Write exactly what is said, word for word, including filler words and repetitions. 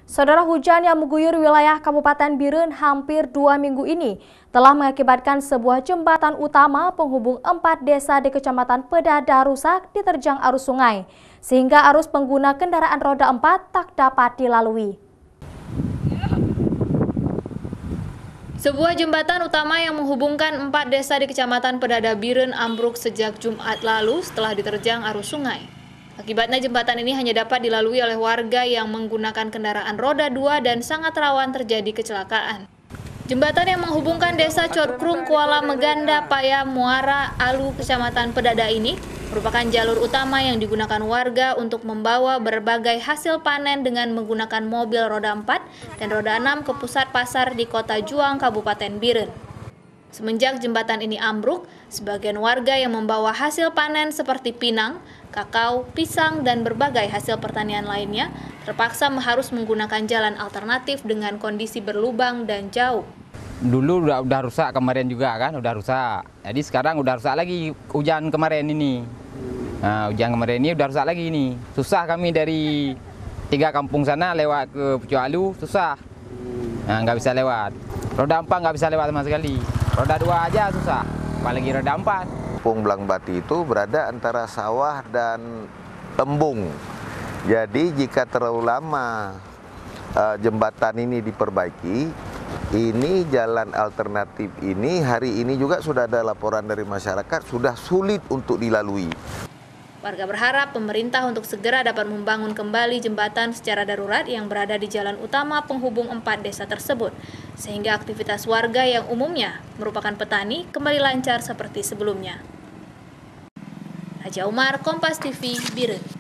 Saudara, hujan yang mengguyur wilayah Kabupaten Biren hampir dua minggu ini telah mengakibatkan sebuah jembatan utama penghubung empat desa di Kecamatan Pedada rusak diterjang arus sungai, sehingga arus pengguna kendaraan roda empat tak dapat dilalui. Sebuah jembatan utama yang menghubungkan empat desa di Kecamatan Pedada Biren ambruk sejak Jumat lalu setelah diterjang arus sungai. Akibatnya jembatan ini hanya dapat dilalui oleh warga yang menggunakan kendaraan roda dua dan sangat rawan terjadi kecelakaan. Jembatan yang menghubungkan desa Corkrung, Kuala Meganda, Paya, Muara, Alu, Kecamatan Pedada ini merupakan jalur utama yang digunakan warga untuk membawa berbagai hasil panen dengan menggunakan mobil roda empat dan roda enam ke pusat pasar di Kota Juang, Kabupaten Biren. Semenjak jembatan ini ambruk, sebagian warga yang membawa hasil panen seperti pinang, kakao, pisang, dan berbagai hasil pertanian lainnya terpaksa harus menggunakan jalan alternatif dengan kondisi berlubang dan jauh. Dulu udah, udah rusak kemarin juga kan, udah rusak. Jadi sekarang udah rusak lagi hujan kemarin ini. Nah, hujan kemarin ini udah rusak lagi ini. Susah kami dari tiga kampung sana lewat ke Pucualu, susah. Nah, nggak bisa lewat. Roda empat nggak bisa lewat sama sekali. Roda dua aja susah, apalagi roda empat. Kampung Blangbati itu berada antara sawah dan tembung. Jadi jika terlalu lama uh, jembatan ini diperbaiki, ini jalan alternatif ini hari ini juga sudah ada laporan dari masyarakat sudah sulit untuk dilalui. Warga berharap pemerintah untuk segera dapat membangun kembali jembatan secara darurat yang berada di jalan utama penghubung empat desa tersebut, sehingga aktivitas warga yang umumnya merupakan petani kembali lancar seperti sebelumnya. Raja Umar, Kompas T V, Biren.